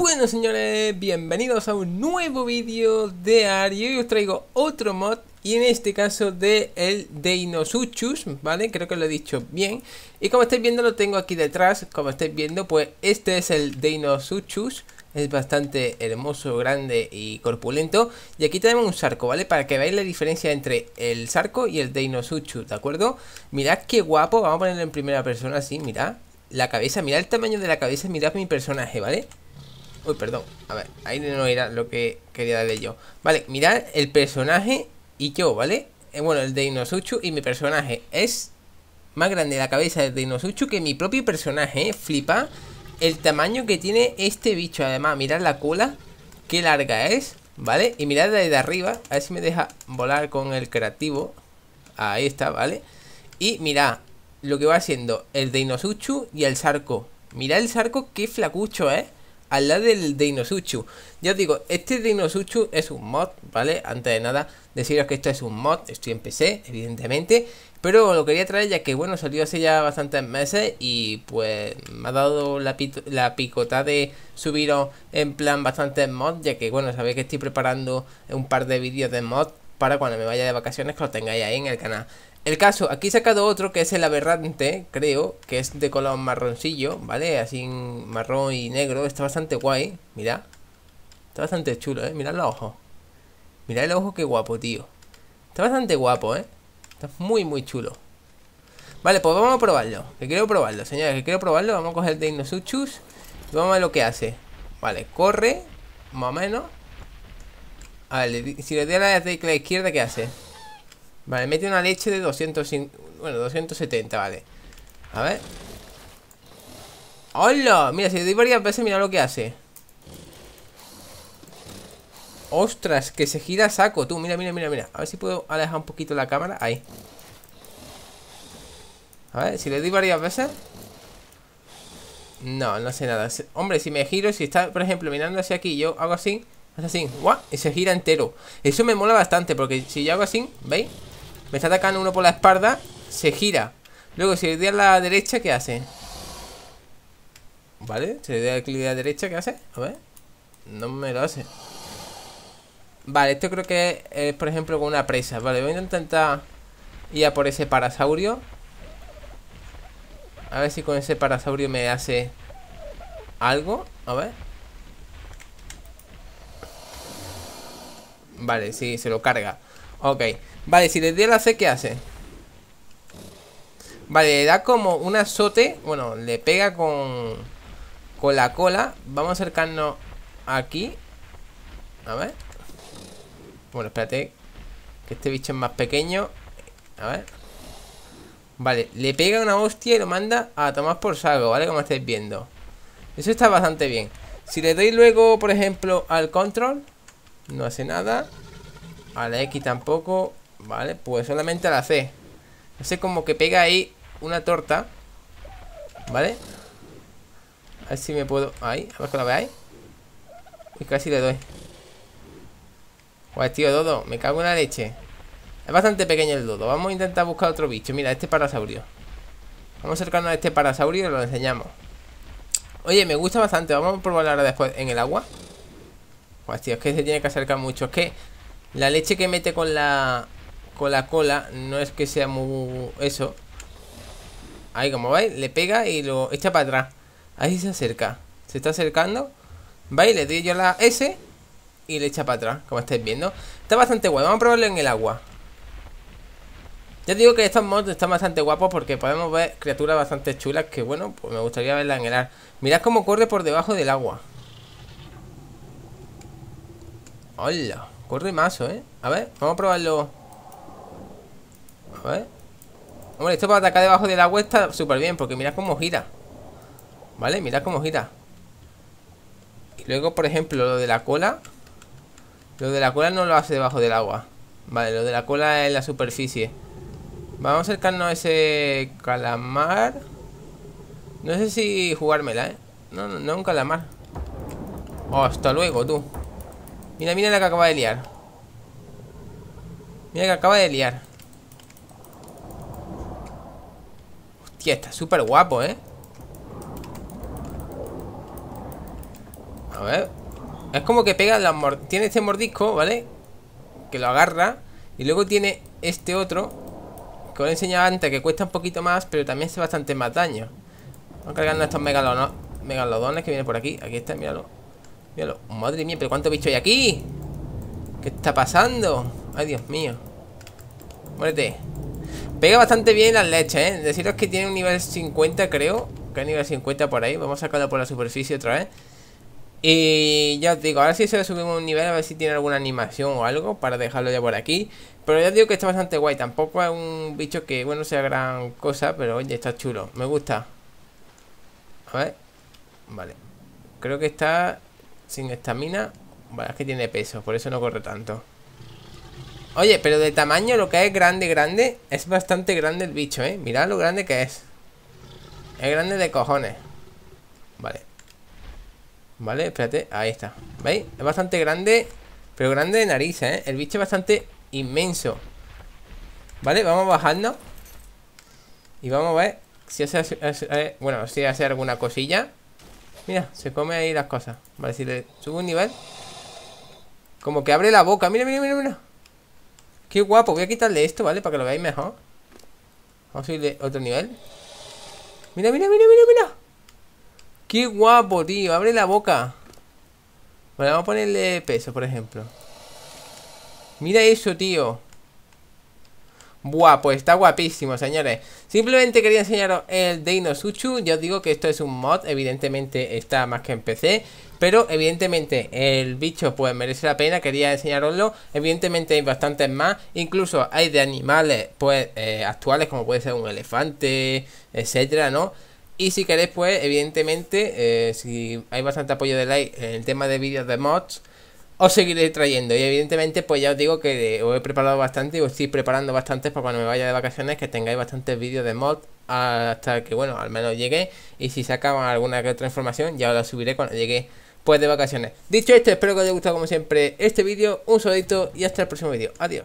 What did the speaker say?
Bueno, señores, bienvenidos a un nuevo vídeo de ARK. Y hoy os traigo otro mod, y en este caso de el Deinosuchus, ¿vale? Creo que lo he dicho bien. Y como estáis viendo, lo tengo aquí detrás. Como estáis viendo, pues este es el Deinosuchus. Es bastante hermoso, grande y corpulento. Y aquí tenemos un Sarco, ¿vale? Para que veáis la diferencia entre el Sarco y el Deinosuchus, ¿de acuerdo? Mirad qué guapo. Vamos a ponerlo en primera persona así, mirad. La cabeza, mirad el tamaño de la cabeza, mirad mi personaje, ¿vale? Uy, perdón, a ver, ahí no era lo que quería darle yo. Vale, mirad el personaje y yo, ¿vale? Bueno, el Deinosuchus y mi personaje. Es más grande la cabeza del Deinosuchus que mi propio personaje, ¿eh? Flipa el tamaño que tiene este bicho. Además, mirad la cola, qué larga es, ¿vale? Y mirad desde arriba, a ver si me deja volar con el creativo. Ahí está, ¿vale? Y mirad lo que va haciendo el Deinosuchus y el Sarco. Mirad el Sarco, qué flacucho, ¿eh? Al lado del Deinosuchus. Ya os digo, este Deinosuchus es un mod, ¿vale? Antes de nada, deciros que esto es un mod. Estoy en PC, evidentemente, pero lo quería traer ya que, bueno, salió hace ya bastantes meses. Y pues me ha dado la picota de subiros en plan bastantes mods, ya que, bueno, sabéis que estoy preparando un par de vídeos de mod para cuando me vaya de vacaciones, que lo tengáis ahí en el canal. El caso, aquí he sacado otro que es el aberrante, creo, que es de color marroncillo, ¿vale? Así marrón y negro, está bastante guay, mirad. Está bastante chulo, ¿eh? Mirad los ojos. Mirad el ojo, qué guapo, tío. Está bastante guapo, ¿eh? Está muy, muy chulo. Vale, pues vamos a probarlo, que quiero probarlo, señores, que quiero probarlo. Vamos a coger el Deinosuchus y vamos a ver lo que hace. Vale, corre, más o menos. A ver, si le doy a la tecla izquierda, ¿qué hace? Vale, mete una leche de 270, vale. A ver. ¡Hola! Mira, si le doy varias veces, mira lo que hace. ¡Ostras! Que se gira a saco, tú. Mira, mira, mira, mira. A ver si puedo alejar un poquito la cámara. Ahí. A ver, si le doy varias veces. No, no sé nada. Hombre, si me giro, si está, por ejemplo, mirando hacia aquí, yo hago así, hace así, ¡guau! Y se gira entero. Eso me mola bastante, porque si yo hago así, ¿veis? Me está atacando uno por la espalda, se gira. Luego si le doy a la derecha, ¿qué hace? ¿Vale? Si le doy a clic a la derecha, ¿qué hace? A ver. No me lo hace. Vale, esto creo que es, por ejemplo, con una presa. Vale, voy a intentar ir a por ese parasaurio. A ver si con ese parasaurio me hace algo. A ver. Vale, sí, se lo carga. Ok. Vale, si le doy a la C, ¿qué hace? Vale, le da como un azote. Bueno, le pega con la cola. Vamos a acercarnos aquí. A ver. Bueno, espérate, que este bicho es más pequeño. A ver. Vale, le pega una hostia y lo manda a tomar por saco, ¿vale? Como estáis viendo. Eso está bastante bien. Si le doy luego, por ejemplo, al control, no hace nada. A la X tampoco. Vale, pues solamente a la C. No sé, como que pega ahí una torta. ¿Vale? A ver si me puedo... Ahí, a ver que lo veáis. Y casi le doy. Pues tío, Dodo, me cago en la leche. Es bastante pequeño el Dodo. Vamos a intentar buscar otro bicho. Mira, este parasaurio. Vamos a acercarnos a este parasaurio y lo enseñamos. Oye, me gusta bastante. Vamos a probarlo ahora después en el agua. Pues tío, es que se tiene que acercar mucho. Es que la leche que mete con la cola no es que sea muy... Eso. Ahí, como veis, le pega y lo echa para atrás. Ahí se acerca. Se está acercando. ¿Veis? Le doy yo la S y le echa para atrás, como estáis viendo. Está bastante guay. Vamos a probarlo en el agua. Ya digo que estos mods están bastante guapos porque podemos ver criaturas bastante chulas que, bueno, pues me gustaría verlas en el ar. Mirad cómo corre por debajo del agua. ¡Hola! Corre mazo, ¿eh? A ver, vamos a probarlo. A ver. Hombre, esto para atacar debajo del agua está súper bien porque mirad cómo gira. ¿Vale? Mirad cómo gira. Y luego, por ejemplo, lo de la cola. Lo de la cola no lo hace debajo del agua. Vale, lo de la cola es en la superficie. Vamos a acercarnos a ese calamar. No sé si jugármela, ¿eh? No, no, no un calamar. Oh, hasta luego, tú. Mira, mira la que acaba de liar. Mira que acaba de liar. Hostia, está súper guapo, ¿eh? A ver. Es como que pega tiene este mordisco, ¿vale? Que lo agarra. Y luego tiene este otro que os he enseñado antes, que cuesta un poquito más, pero también hace bastante más daño. Vamos cargando estos megalodones que vienen por aquí. Aquí está, míralo. Míralo. Madre mía, pero ¿cuántos bichos hay aquí? ¿Qué está pasando? Ay, Dios mío. Muérete. Pega bastante bien las leches, ¿eh? Deciros que tiene un nivel 50, creo. Que hay nivel 50 por ahí. Vamos a sacarlo por la superficie otra vez. Y ya os digo, ahora sí se le subimos un nivel, a ver si tiene alguna animación o algo para dejarlo ya por aquí. Pero ya os digo que está bastante guay. Tampoco es un bicho que, bueno, sea gran cosa, pero oye, está chulo. Me gusta. A ver. Vale. Creo que está sin estamina. Vale, es que tiene peso, por eso no corre tanto. Oye, pero de tamaño, lo que es grande, es bastante grande el bicho, ¿eh? Mirad lo grande que es. Es grande de cojones. Vale. Vale, espérate, ahí está. ¿Veis? Es bastante grande, pero grande de nariz, ¿eh? El bicho es bastante inmenso. Vale, vamos a bajarnos. Y vamos a ver si hace, bueno, si hace alguna cosilla. Mira, se come ahí las cosas. Vale, si le subo un nivel. Como que abre la boca, mira, mira, mira, mira. Qué guapo, voy a quitarle esto, ¿vale? Para que lo veáis mejor. Vamos a subirle otro nivel. Mira, mira, mira, mira, mira. Qué guapo, tío, abre la boca. Vale, vamos a ponerle peso, por ejemplo. Mira eso, tío. Buah, pues está guapísimo, señores. Simplemente quería enseñaros el Deinosuchu. Ya os digo que esto es un mod. Evidentemente está más que en PC, pero evidentemente el bicho pues merece la pena. Quería enseñaroslo. Evidentemente hay bastantes más. Incluso hay de animales pues actuales, como puede ser un elefante, etcétera, ¿no? Y si queréis pues evidentemente si hay bastante apoyo de like en el tema de vídeos de mods, os seguiré trayendo. Y evidentemente pues ya os digo que os he preparado bastante y os estoy preparando bastante para cuando me vaya de vacaciones, que tengáis bastantes vídeos de mod hasta que, bueno, al menos llegue. Y si sacan alguna que otra información ya os la subiré cuando llegue pues de vacaciones. Dicho esto, espero que os haya gustado como siempre este vídeo. Un saludito y hasta el próximo vídeo. Adiós.